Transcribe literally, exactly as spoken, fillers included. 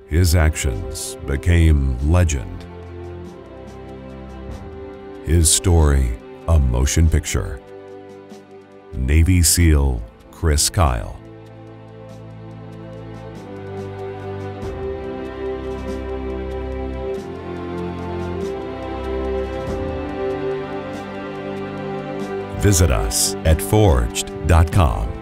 His actions became legend. His story, a motion picture. Navy SEAL Chris Kyle. Visit us at forged dot com.